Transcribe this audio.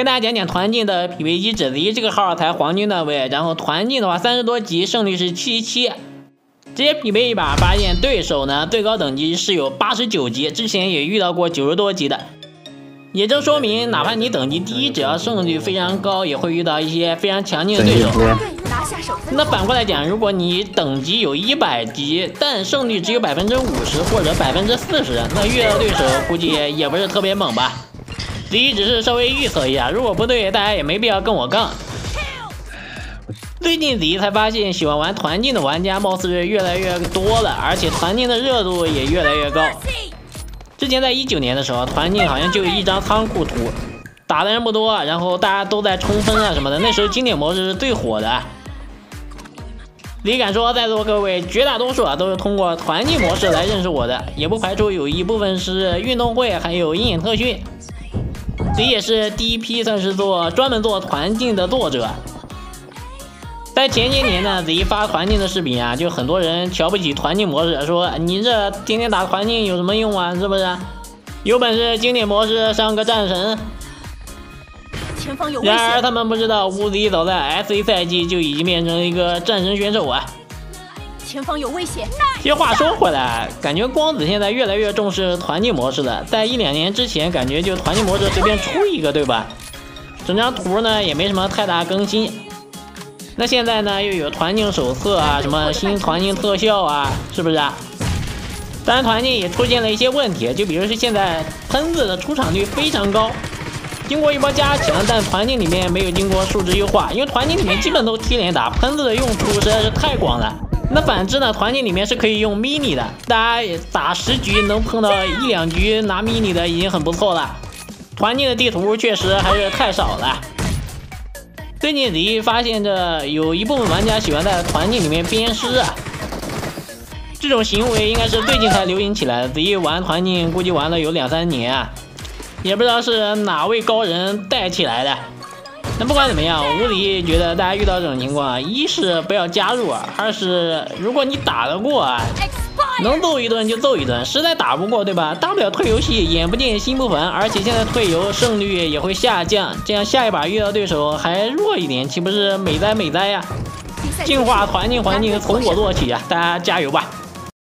跟大家讲讲团竞的匹配机制。Z 这个号才黄金段位，然后团竞的话30多级胜率是77，直接匹配一把，发现对手呢最高等级是有89级，之前也遇到过90多级的。也就说明，哪怕你等级低，只要胜率非常高，也会遇到一些非常强劲的对手。那反过来讲，如果你等级有100级，但胜率只有50%或者40%，那遇到对手估计也不是特别猛吧。Z 只是稍微预测一下，如果不对，大家也没必要跟我杠。最近Z 才发现，喜欢玩团竞的玩家貌似是越来越多了，而且团竞的热度也越来越高。之前在19年的时候，团竞好像就一张仓库图，打的人不多，然后大家都在冲分啊什么的，那时候经典模式是最火的。李敢说，在座各位绝大多数都是通过团竞模式来认识我的，也不排除有一部分是运动会还有鹰眼特训。这也是第一批算是专门做团竞的作者。在前些年呢，Z 发团竞的视频啊，就很多人瞧不起团竞模式，说你这天天打团竞有什么用啊？是不是？有本事经典模式上个战神。 前方有危险。 然而他们不知道，Z 早在 SA 赛季就已经变成了一个战神选手啊。 前方有危险。 其实话说回来，感觉光子现在越来越重视团竞模式了，在1-2年之前，感觉就团竞模式随便出一个，对吧？整张图呢也没什么太大更新。那现在呢又有团竞手册啊，什么新团竞特效啊，是不是啊？当然团竞也出现了一些问题，就比如说现在喷子的出场率非常高，经过一波加强，但团竞里面没有经过数值优化，因为团竞里面基本都踢连打，喷子的用处实在是太广了。那反之呢，团竞里面是可以用 mini 的，大家打10局能碰到1-2局拿 mini 的已经很不错了。团竞的地图确实还是太少了。最近Z发现着有一部分玩家喜欢在团竞里面鞭尸啊，这种行为应该是最近才流行起来的。Z 玩团竞估计玩了有2-3年啊，也不知道是哪位高人带起来的。那不管怎么样，无敌觉得大家遇到这种情况，一是不要加入，二是如果你打得过啊，能揍一顿就揍一顿，实在打不过，对吧？大不了退游戏，眼不见心不烦，而且现在退游胜率也会下降，这样下一把遇到对手还弱一点，岂不是美哉美哉呀？净化团竞环境从我做起啊！大家加油吧！